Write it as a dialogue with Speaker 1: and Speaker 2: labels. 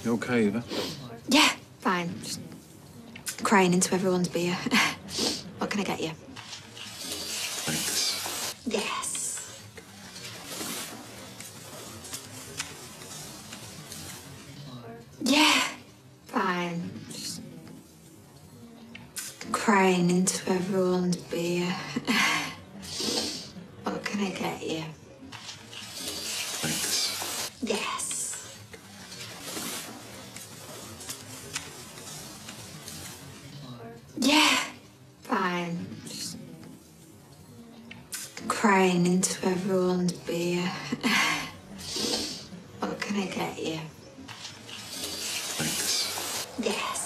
Speaker 1: You okay, Eva?
Speaker 2: Yeah, fine. Just crying into everyone's beer. What can I get you?
Speaker 1: Thanks.
Speaker 2: Yes. Yeah, fine. Just crying into everyone's beer. What can I get you?
Speaker 1: Thanks.
Speaker 2: Yes. Yeah, fine. Just crying into everyone's beer. What can I get you?
Speaker 1: Thanks.
Speaker 2: Yes.